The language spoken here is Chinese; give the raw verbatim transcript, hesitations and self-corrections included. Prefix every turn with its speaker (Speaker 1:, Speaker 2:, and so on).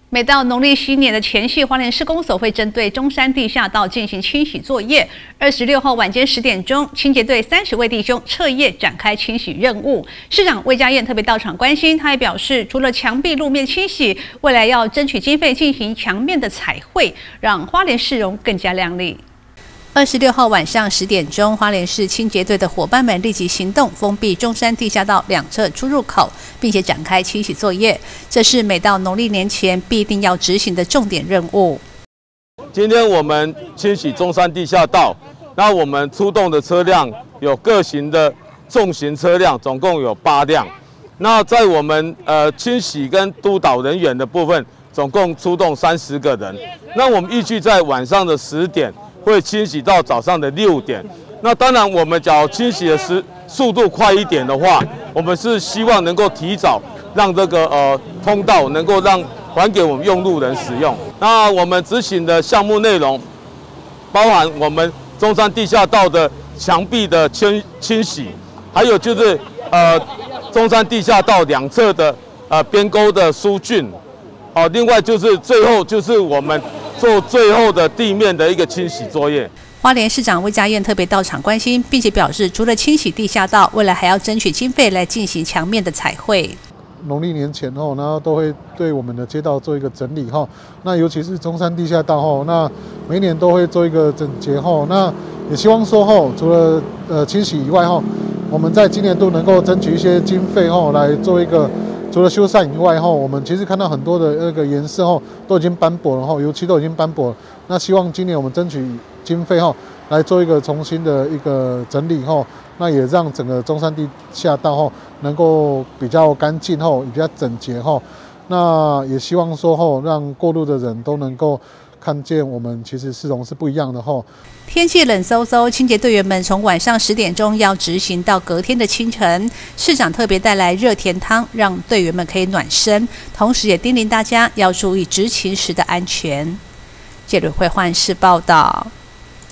Speaker 1: 每到农历新年的前夕，花莲市公所会针对中山地下道进行清洗作业。二十六号晚间十点钟，清洁队三十位弟兄彻夜展开清洗任务。市长魏家燕特别到场关心，他也表示，除了墙壁路面清洗，未来要争取经费进行墙面的彩绘，让花莲市容更加亮丽。二十六号晚上十点钟，花莲市清洁队的伙伴们立即行动，封闭中山地下道两侧出入口，并且展开清洗作业。这是每到农历年前必定要执行的重点任务。
Speaker 2: 今天我们清洗中山地下道，那我们出动的车辆有各型的重型车辆，总共有八辆。那在我们呃清洗跟督导人员的部分，总共出动三十个人。那我们预计在晚上的十点。会清洗到早上的六点。那当然，我们只要清洗的时速度快一点的话，我们是希望能够提早让这个呃通道能够让还给我们用路人使用。那我们执行的项目内容包含我们中山地下道的墙壁的清清洗，还有就是呃中山地下道两侧的呃边沟的疏浚。好、哦，另外就是最后就是我们做最后的地面的一个清洗作业。
Speaker 1: 花莲市长魏家燕特别到场关心，并且表示，除了清洗地下道，未来还要争取经费来进行墙面的彩绘。
Speaker 3: 农历年前后，然后都会对我们的街道做一个整理哈。那尤其是中山地下道后，那每年都会做一个整洁后。那也希望说后，除了呃清洗以外后，我们在今年度能够争取一些经费后来做一个。除了修缮以外，哈，我们其实看到很多的那个颜色，哈，都已经斑驳了，哈，油漆都已经斑驳了。那希望今年我们争取经费，哈，来做一个重新的一个整理，哈，那也让整个中山地下道，哈，能够比较干净，哈，比较整洁，哈。那也希望说，哈，让过路的人都能够看见我们其实市容是不一样的，哈。
Speaker 1: 天气冷飕飕，清洁队员们从晚上十点钟要执行到隔天的清晨。市长特别带来热甜汤，让队员们可以暖身，同时也叮咛大家要注意执勤时的安全。记者会换市报道。